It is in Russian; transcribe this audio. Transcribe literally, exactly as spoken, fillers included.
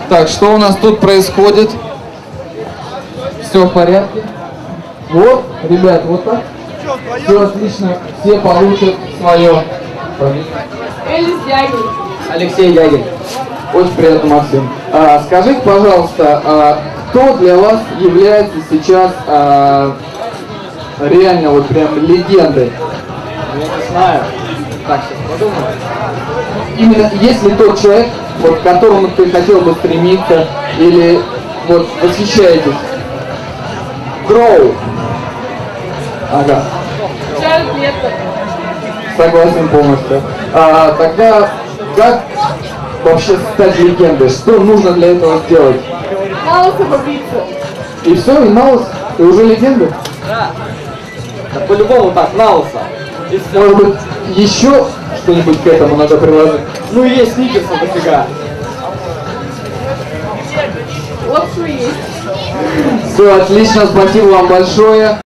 Так, что у нас тут происходит? Все в порядке? Вот, ребят, вот так. Все отлично, все получат свое. Элис Дягиль. Алексей Дягиль. Очень приятно, Максим. А, скажите, пожалуйста, а, кто для вас является сейчас а, реально вот прям легендой? Я не знаю. Так, сейчас подумаю. Именно есть ли тот человек, вот, к которому ты хотел бы стремиться, или вот восхищаетесь? Гроу. Ага. Джаред Лето. Согласен полностью. А, тогда как вообще стать легендой? Что нужно для этого сделать? Малоса побиться. И все, и Наус, ты уже легенда? Да. Да по-любому так, Науса. И все. Может быть, еще что-нибудь к этому надо приложить? Ну и есть Никерсон дофига. Лапшу есть. Все, отлично, спасибо вам большое.